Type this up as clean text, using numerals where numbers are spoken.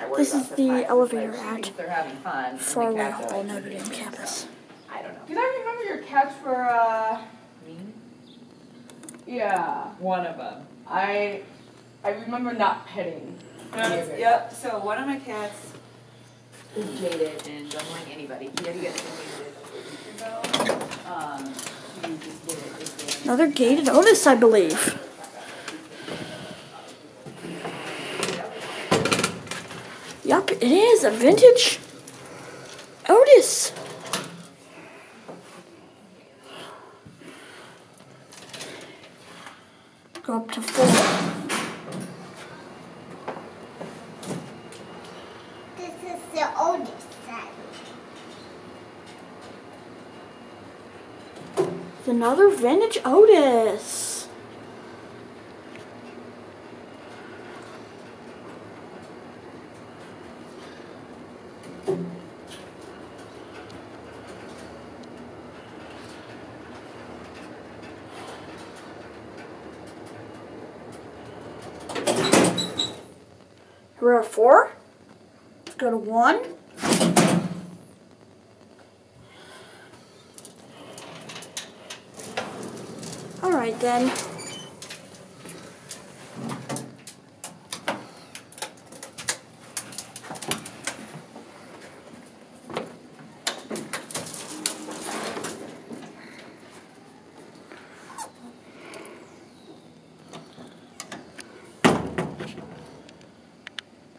This is the elevator at They're having fun. Farley Hall, Notre Dame campus. I don't know. Did I remember your cats were, Me? yeah. One of them. I remember not petting. Yep. So one of my cats is jaded and don't like anybody. He had to get something ago. He just did it. Another gated Otis, I believe. Yup, it is a vintage Otis. Go up to 4. This is the oldest set. It's another vintage Otis. We're at 4. Let's go to 1. Alright then.